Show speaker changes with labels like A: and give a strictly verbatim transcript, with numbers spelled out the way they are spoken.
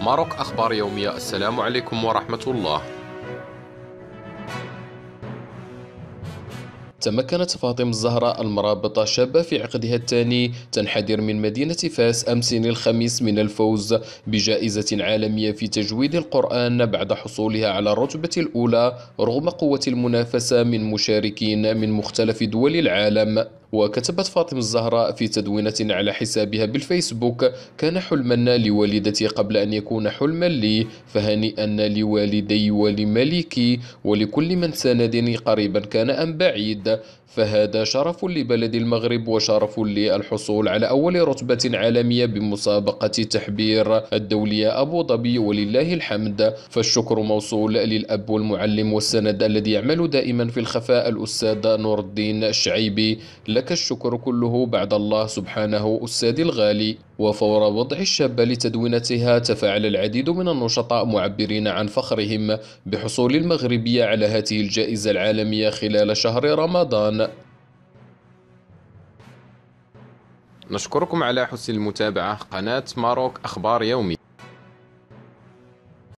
A: ماروك أخبار يومية. السلام عليكم ورحمة الله. تمكنت فاطمة الزهراء المرابطة شابة في عقدها الثاني تنحدر من مدينة فاس أمس الخميس من الفوز بجائزة عالمية في تجويد القرآن بعد حصولها على الرتبة الأولى رغم قوة المنافسة من مشاركين من مختلف دول العالم. وكتبت فاطمة الزهراء في تدوينة على حسابها بالفيسبوك: كان حلما لوالدتي قبل أن يكون حلما لي، فهنيئا لوالدي ولملكي ولكل من ساندني قريبا كان أم بعيد. فهذا شرف لبلد المغرب وشرف لي الحصول على أول رتبة عالمية بمسابقة تحبير الدولية أبو ظبي، ولله الحمد. فالشكر موصول للأب والمعلم والسند الذي يعمل دائما في الخفاء الأستاذ نور الدين الشعيبي. لك الشكر كله بعد الله سبحانه أستاذي الغالي. وفور وضع الشابة لتدوينتها تفاعل العديد من النشطاء معبرين عن فخرهم بحصول المغربية على هذه الجائزة العالمية خلال شهر رمضان. نشكركم على حسن المتابعة. قناة ماروك أخبار يومي.